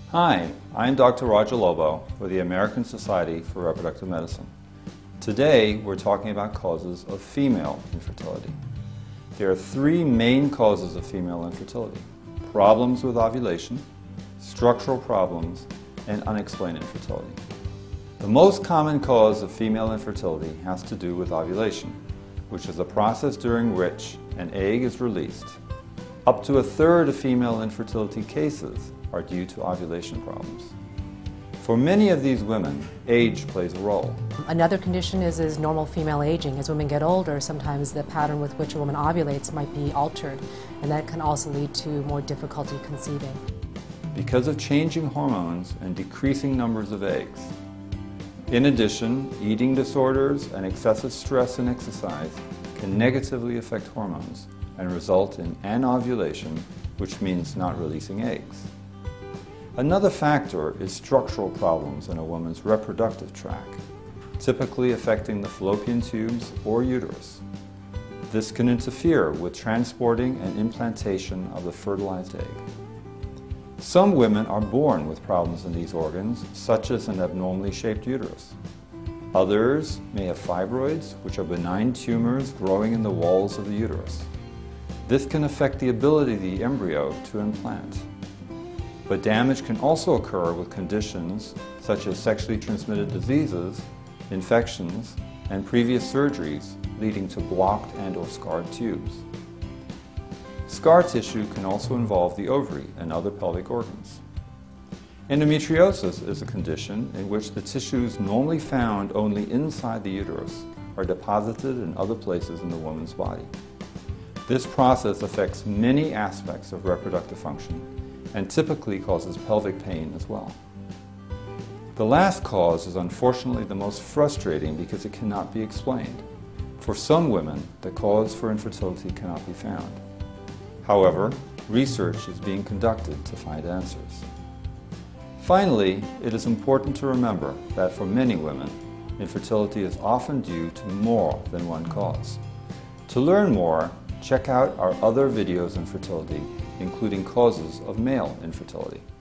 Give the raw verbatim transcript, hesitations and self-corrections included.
Hi, I'm Doctor Roger Lobo with the American Society for Reproductive Medicine. Today we're talking about causes of female infertility. There are three main causes of female infertility: problems with ovulation, structural problems, and unexplained infertility. The most common cause of female infertility has to do with ovulation, which is a process during which an egg is released. Up to a third of female infertility cases are due to ovulation problems. For many of these women, age plays a role. Another condition is, is normal female aging. As women get older, sometimes the pattern with which a woman ovulates might be altered, and that can also lead to more difficulty conceiving. Because of changing hormones and decreasing numbers of eggs. In addition, eating disorders and excessive stress and exercise can negatively affect hormones and result in anovulation, which means not releasing eggs. Another factor is structural problems in a woman's reproductive tract, typically affecting the fallopian tubes or uterus. This can interfere with transporting and implantation of the fertilized egg. Some women are born with problems in these organs, such as an abnormally shaped uterus. Others may have fibroids, which are benign tumors growing in the walls of the uterus. This can affect the ability of the embryo to implant. But damage can also occur with conditions such as sexually transmitted diseases, infections, and previous surgeries leading to blocked and or scarred tubes. Scar tissue can also involve the ovary and other pelvic organs. Endometriosis is a condition in which the tissues normally found only inside the uterus are deposited in other places in the woman's body. This process affects many aspects of reproductive function and typically causes pelvic pain as well. The last cause is unfortunately the most frustrating because it cannot be explained. For some women, the cause for infertility cannot be found. However, research is being conducted to find answers. Finally, it is important to remember that for many women, infertility is often due to more than one cause. To learn more, check out our other videos on fertility, including causes of male infertility.